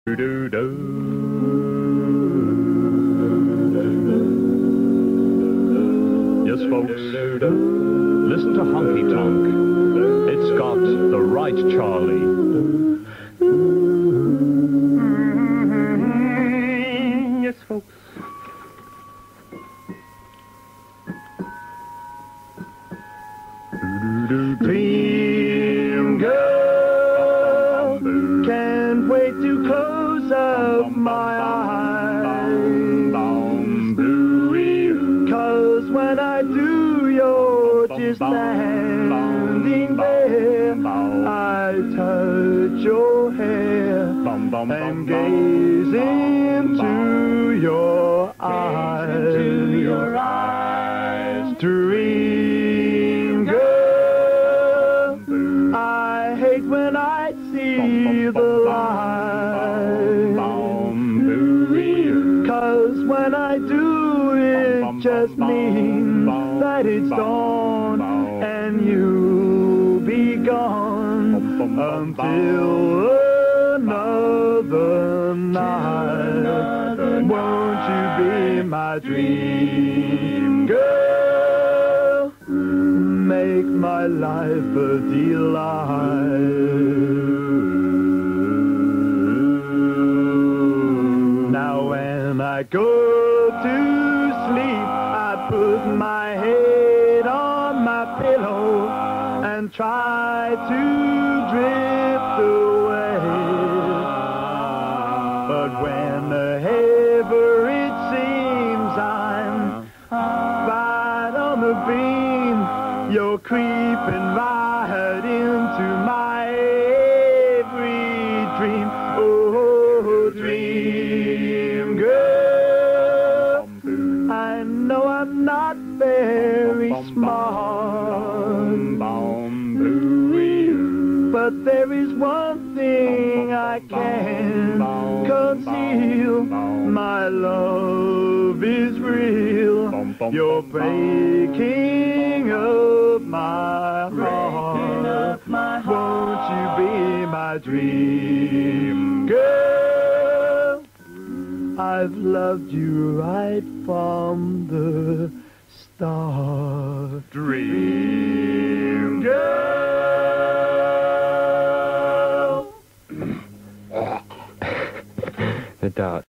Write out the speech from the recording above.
Do do. Yes, folks, listen to Honky Tonk. It's got the right Charlie. Yes, folks. Dream girl, can't wait to close up my eyes. 'Cause when I do, you're just standing there. I touch your hair and gaze into your eyes. Dream girl, I hate when I see the light. 'Cause when I do, it just means that it's dawn and you'll be gone until another night. Won't you be my dream girl? Make my life a delight. Now when I go to sleep, I put my head on my pillow and try to drift away. But whenever it seems I'm right on the beam, you're creeping right into my every dream. Oh, dream girl, I know I'm not very smart, but there is one thing I can't conceal. My love is real. You're breaking up my heart. Won't you be my dream girl? I've loved you right from the start. Dream girl. The dot.